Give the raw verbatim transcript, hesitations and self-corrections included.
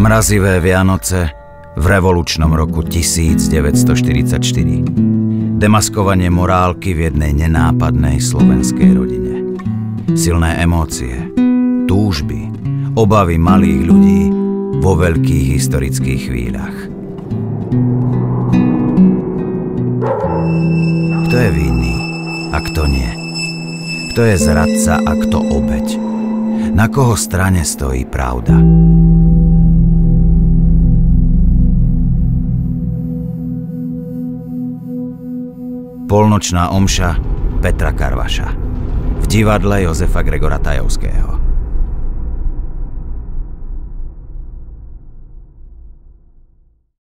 Mrazivé Vianoce v revolučnom roku tisícdeväťstoštyridsaťštyri. Demaskovanie morálky v jednej nenápadnej slovenskej rodine. Silné emócie, túžby, obavy malých ľudí vo veľkých historických chvíľach. Kto je vinný a kto nie? Kto je zradca a kto obeť? Na koho strane stojí pravda? Polnočná omša Petra Karvaša v divadle Jozefa Gregora Tajovského.